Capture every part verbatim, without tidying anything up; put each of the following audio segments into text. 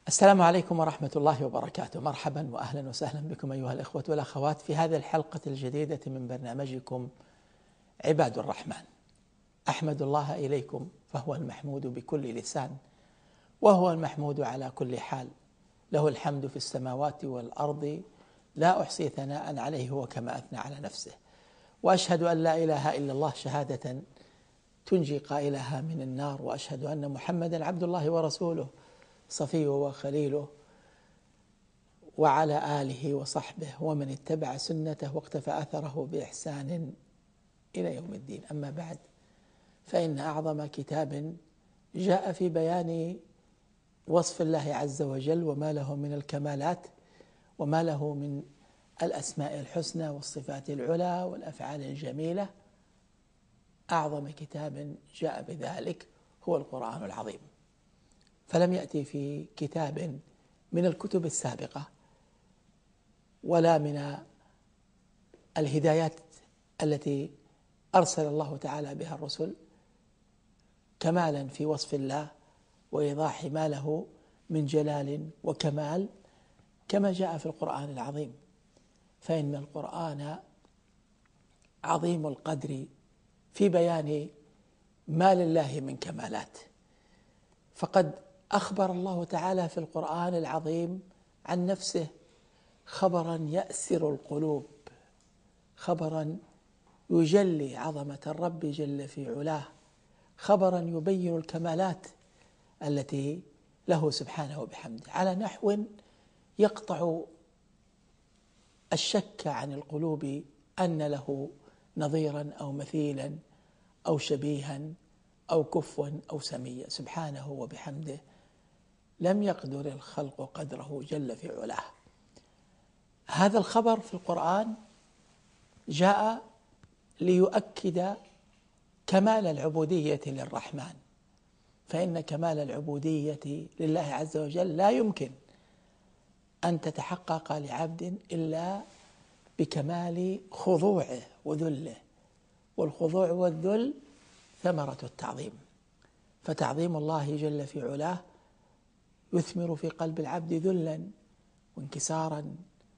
السلام عليكم ورحمة الله وبركاته. مرحبا وأهلا وسهلا بكم أيها الإخوة والأخوات في هذه الحلقة الجديدة من برنامجكم عباد الرحمن. أحمد الله إليكم فهو المحمود بكل لسان، وهو المحمود على كل حال، له الحمد في السماوات والأرض، لا أحصي ثناء عليه هو كما أثنى على نفسه. وأشهد أن لا إله إلا الله شهادة تنجي قائلها من النار، وأشهد أن محمدا عبد الله ورسوله صفيه وخليله، وعلى آله وصحبه ومن اتبع سنته واقتفى أثره بإحسان إلى يوم الدين. أما بعد، فإن أعظم كتاب جاء في بيان وصف الله عز وجل وما له من الكمالات وما له من الأسماء الحسنى والصفات العلى والأفعال الجميلة، أعظم كتاب جاء بذلك هو القرآن العظيم. فلم يأتي في كتاب من الكتب السابقة ولا من الهدايات التي أرسل الله تعالى بها الرسل كمالا في وصف الله وإيضاح ما له من جلال وكمال كما جاء في القرآن العظيم. فإن القرآن عظيم القدر في بيان ما لله من كمالات، فقد أخبر الله تعالى في القرآن العظيم عن نفسه خبرا يأسر القلوب، خبرا يجلي عظمة الرب جل في علاه، خبرا يبين الكمالات التي له سبحانه وبحمده على نحو يقطع الشك عن القلوب أن له نظيرا أو مثيلا أو شبيها أو كفوا أو سميا. سبحانه وبحمده لم يقدر الخلق قدره جل في علاه. هذا الخبر في القرآن جاء ليؤكد كمال العبودية للرحمن، فإن كمال العبودية لله عز وجل لا يمكن أن تتحقق لعبد إلا بكمال خضوعه وذله، والخضوع والذل ثمرة التعظيم. فتعظيم الله جل في علاه يثمر في قلب العبد ذلا وانكسارا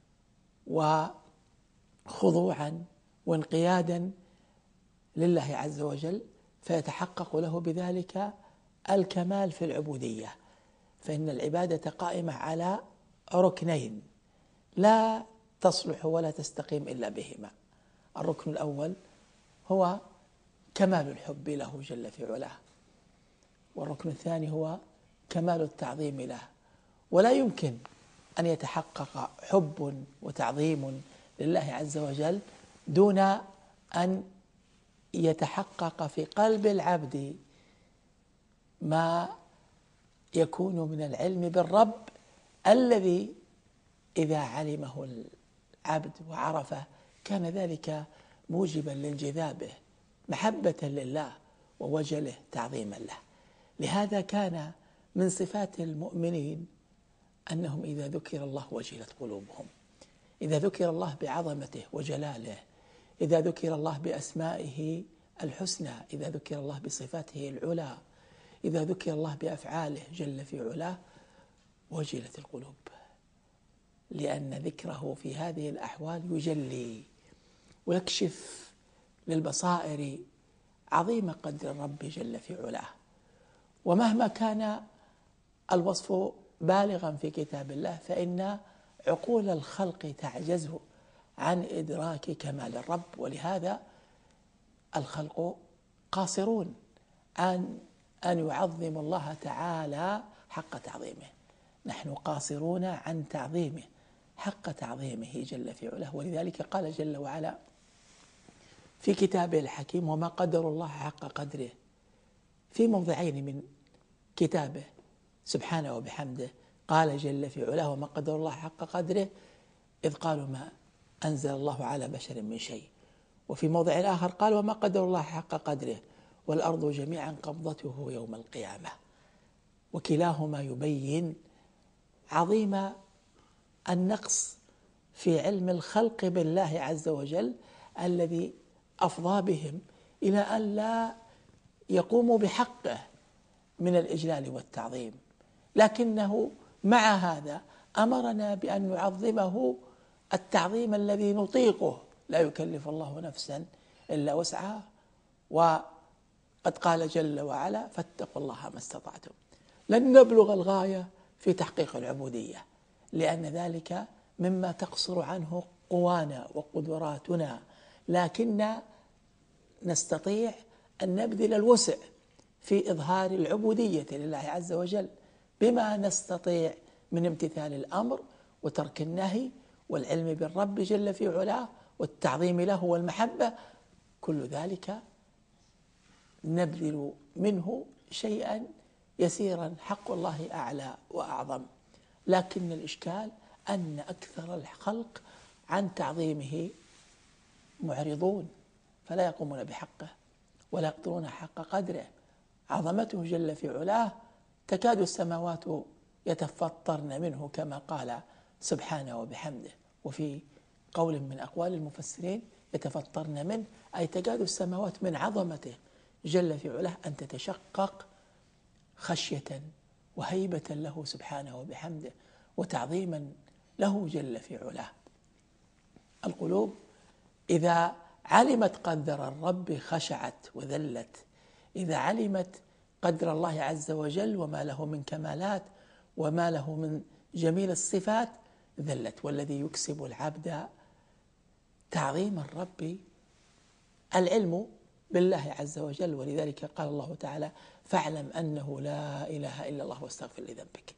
وخضوعا وانقيادا لله عز وجل، فيتحقق له بذلك الكمال في العبودية. فإن العبادة قائمة على ركنين لا تصلح ولا تستقيم إلا بهما. الركن الأول هو كمال الحب له جل في علاه، والركن الثاني هو كمال التعظيم له. ولا يمكن أن يتحقق حب وتعظيم لله عز وجل دون أن يتحقق في قلب العبد ما يكون من العلم بالرب، الذي إذا علمه العبد وعرفه كان ذلك موجبا لانجذابه محبة لله ووجله تعظيما له. لهذا كان من صفات المؤمنين أنهم إذا ذكر الله وجلت قلوبهم، إذا ذكر الله بعظمته وجلاله، إذا ذكر الله بأسمائه الحسنى، إذا ذكر الله بصفاته العلى، إذا ذكر الله بأفعاله جل في علاه، وجلت القلوب، لأن ذكره في هذه الأحوال يجلي ويكشف للبصائر عظيم قدر الرب جل في علاه. ومهما كان الوصف بالغا في كتاب الله فإن عقول الخلق تعجز عن إدراك كمال الرب، ولهذا الخلق قاصرون عن أن يعظم الله تعالى حق تعظيمه. نحن قاصرون عن تعظيمه حق تعظيمه جل في علاه. ولذلك قال جل وعلا في كتابه الحكيم: وما قدر الله حق قدره، في موضعين من كتابه سبحانه وبحمده. قال جل في علاه: وما قدر الله حق قدره إذ قالوا ما أنزل الله على بشر من شيء. وفي موضع آخر قال: وما قدر الله حق قدره والأرض جميعا قبضته يوم القيامة. وكلاهما يبين عظيم النقص في علم الخلق بالله عز وجل، الذي أفضى بهم إلى أن لا يقوموا بحقه من الإجلال والتعظيم، لكنه مع هذا أمرنا بأن نعظمه التعظيم الذي نطيقه، لا يكلف الله نفسا إلا وسعها، وقد قال جل وعلا فاتقوا الله ما استطعتم. لن نبلغ الغاية في تحقيق العبودية، لأن ذلك مما تقصر عنه قوانا وقدراتنا، لكن نستطيع أن نبذل الوسع في إظهار العبودية لله عز وجل بما نستطيع من امتثال الأمر وترك النهي والعلم بالرب جل في علاه والتعظيم له والمحبة. كل ذلك نبذل منه شيئا يسيرا، حق الله أعلى وأعظم. لكن الإشكال أن أكثر الخلق عن تعظيمه معرضون، فلا يقومون بحقه ولا يقدرون حق قدره. عظمته جل في علاه تكاد السماوات يتفطرن منه كما قال سبحانه وبحمده، وفي قول من أقوال المفسرين يتفطرن منه أي تكاد السماوات من عظمته جل في علاه أن تتشقق خشية وهيبة له سبحانه وبحمده وتعظيما له جل في علاه. القلوب إذا علمت قدر الرب خشعت وذلت، إذا علمت قدر الله عز وجل وما له من كمالات وما له من جميل الصفات ذلت. والذي يكسب العبد تعظيم الرب العلم بالله عز وجل، ولذلك قال الله تعالى فاعلم أنه لا إله إلا الله واستغفر لذنبك.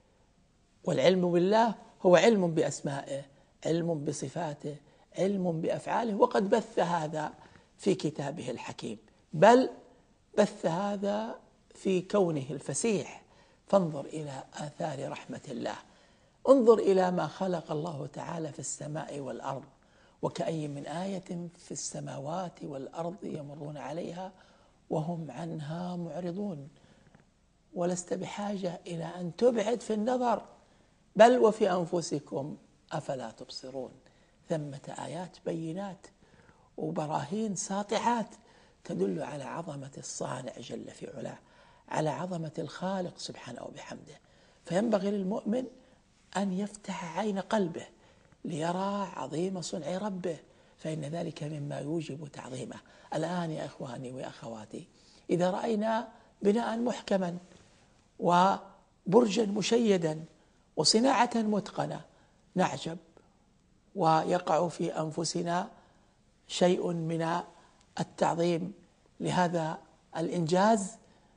والعلم بالله هو علم بأسمائه، علم بصفاته، علم بأفعاله، وقد بث هذا في كتابه الحكيم، بل بث هذا في كونه الفسيح. فانظر إلى آثار رحمة الله، انظر إلى ما خلق الله تعالى في السماء والأرض، وكأي من آية في السماوات والأرض يمرون عليها وهم عنها معرضون. ولست بحاجة إلى أن تبعد في النظر، بل وفي أنفسكم أفلا تبصرون. ثمة آيات بينات وبراهين ساطعات تدل على عظمة الصانع جل في علاه، على عظمة الخالق سبحانه وبحمده. فينبغي للمؤمن أن يفتح عين قلبه ليرى عظيم صنع ربه، فإن ذلك مما يوجب تعظيمه. الآن يا إخواني وأخواتي، إذا رأينا بناء محكما وبرجا مشيدا وصناعة متقنة نعجب، ويقع في أنفسنا شيء من التعظيم لهذا الإنجاز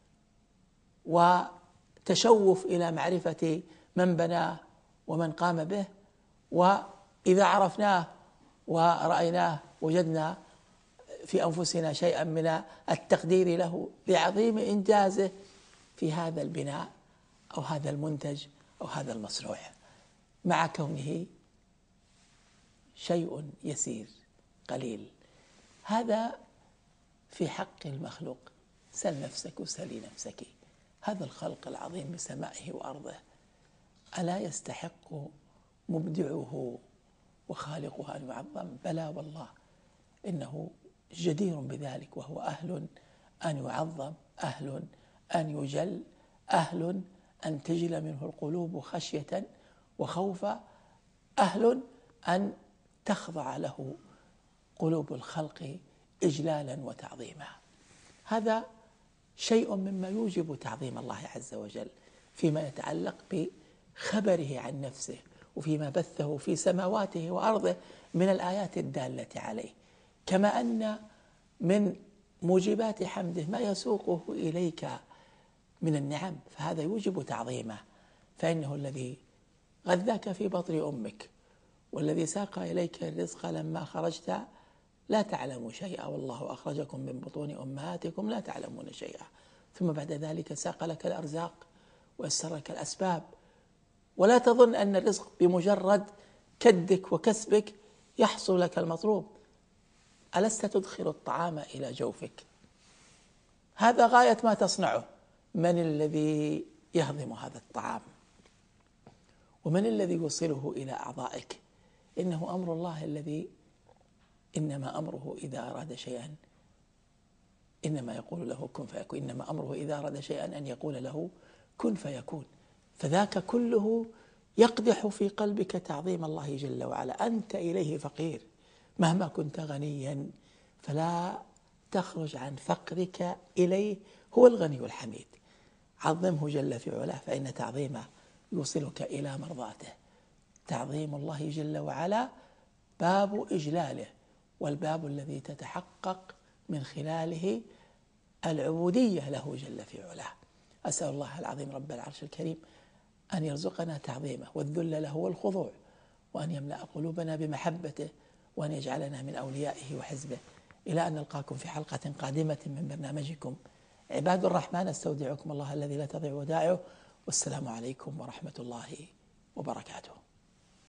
وتشوف إلى معرفة من بناه ومن قام به. وإذا عرفناه ورأيناه وجدنا في أنفسنا شيئا من التقدير له لعظيم إنجازه في هذا البناء أو هذا المنتج أو هذا المصنوع، مع كونه شيء يسير قليل. هذا في حق المخلوق. سل نفسك وسلي نفسك، هذا الخلق العظيم بسمائه وأرضه ألا يستحق مبدعه وخالقه أن يعظم؟ بلى والله، إنه جدير بذلك، وهو أهل أن يعظم، أهل أن يجل، أهل أن تجل منه القلوب خشية وخوفا، أهل أن تخضع له قلوب الخلق إجلالا وتعظيما. هذا شيء مما يوجب تعظيم الله عز وجل فيما يتعلق بخبره عن نفسه وفيما بثه في سماواته وأرضه من الآيات الدالة عليه. كما أن من موجبات حمده ما يسوقه إليك من النعم، فهذا يوجب تعظيمه، فإنه الذي غذاك في بطن أمك والذي ساق إليك الرزق لما خرجت لا تعلم شيئا، والله أخرجكم من بطون أمهاتكم لا تعلمون شيئا، ثم بعد ذلك ساق لك الأرزاق ويسر لك الأسباب. ولا تظن أن الرزق بمجرد كدك وكسبك يحصل لك المطلوب. ألست تدخل الطعام إلى جوفك؟ هذا غاية ما تصنعه. من الذي يهضم هذا الطعام؟ ومن الذي يوصله إلى أعضائك؟ إنه أمر الله الذي إنما أمره إذا أراد شيئا إنما يقول له كن فيكون. إنما أمره إذا أراد شيئا أن يقول له كن فيكون. فذاك كله يقدح في قلبك تعظيم الله جل وعلا. أنت إليه فقير مهما كنت غنيا، فلا تخرج عن فقرك إليه، هو الغني الحميد. عظمه جل في علاه، فإن تعظيمه يوصلك إلى مرضاته. تعظيم الله جل وعلا باب إجلاله، والباب الذي تتحقق من خلاله العبودية له جل في علاه. أسأل الله العظيم رب العرش الكريم أن يرزقنا تعظيمه والذل له والخضوع، وأن يملأ قلوبنا بمحبته، وأن يجعلنا من أوليائه وحزبه. إلى أن نلقاكم في حلقة قادمة من برنامجكم عباد الرحمن، استودعكم الله الذي لا تضيع ودائعه، والسلام عليكم ورحمة الله وبركاته.